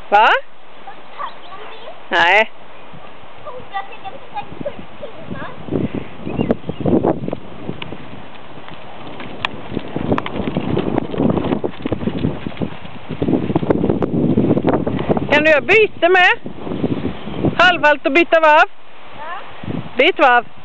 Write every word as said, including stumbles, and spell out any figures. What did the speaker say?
Va? Nej. Kan du göra byte med? Halvvalt och byta varv? Ja. Byt varv.